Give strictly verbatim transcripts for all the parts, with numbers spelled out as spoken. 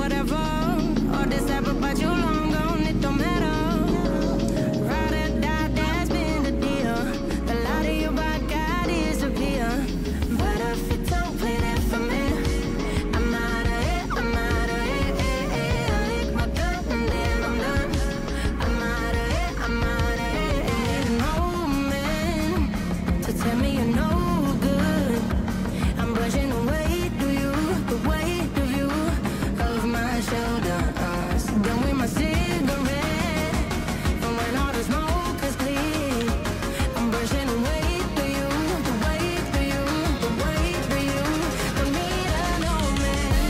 whatever. All this ever, but you long gone, it don't matter. Ride or die, that's been the deal. The light of your body got disappear. But if you don't play that for me, I'm out of it, I'm out of it. Eh, eh. I lick my gun and then I'm done. I'm out of it, I'm out of it. Eh. No man to tell me you're no good. I'm brushing away, do you, the weight of you, of my shoulder. Uh, so done with my cigarette, and when all the smoke is clear, I'm brushing away, do you, the weight of you, the weight of you. Don't need a no man.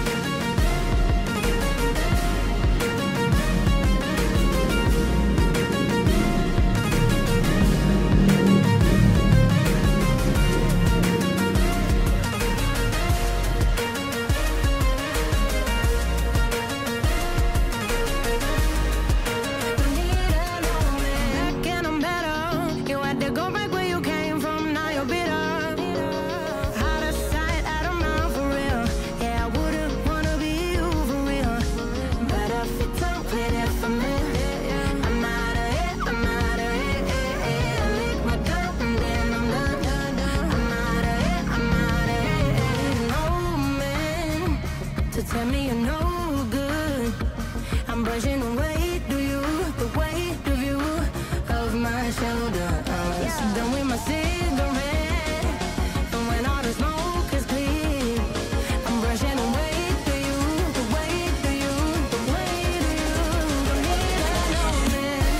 Back and I'm better. You had to go back where you came from, now you're bitter. Out of sight, out of mind for real. Yeah, I wouldn't wanna be you for real. But if you don't play that for me, I'm out of it, I'm out of it. Eh, eh. I lick my gun and then I'm done. I'm out of it, I'm out of it. Eh. No man to tell me you're no good. I'm brushing away, do you, the weight of you, of my shoulder. Uh, so done with my cigarette, and when all the smoke is clear, I'm brushing away, do you, the weight of you, the weight of you. Don't need a no man.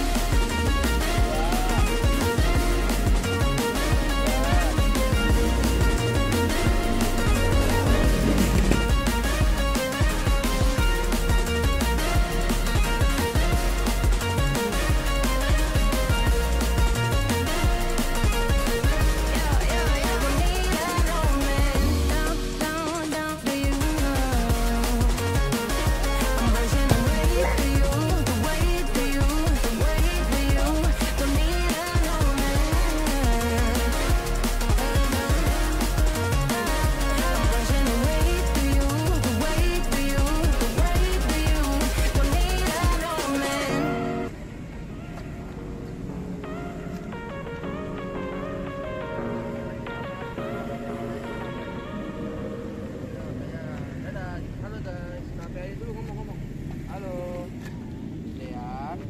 Dadah. Halo guys, K P I dulu ngomong-ngomong. Halo, Dean,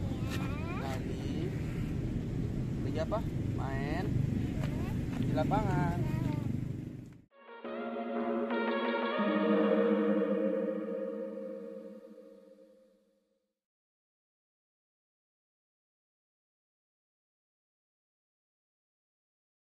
Nadi, lagi apa? Main di lapangan.